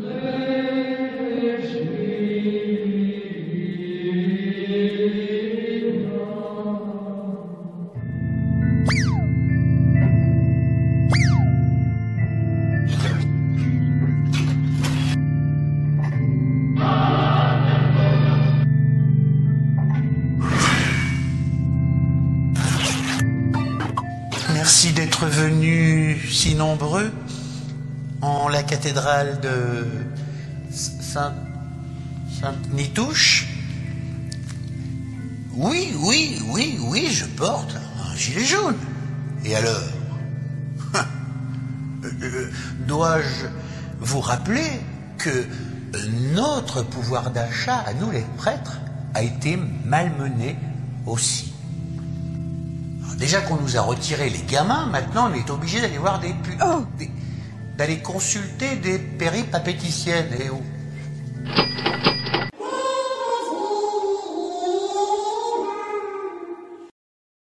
Merci d'être venus si nombreux en la cathédrale de Sainte-Nitouche. Oui, je porte un gilet jaune. Et alors? Dois-je vous rappeler que notre pouvoir d'achat, à nous les prêtres, a été malmené aussi. Alors déjà qu'on nous a retiré les gamins, maintenant on est obligé d'aller voir d'aller consulter des péripapéticiennes. Et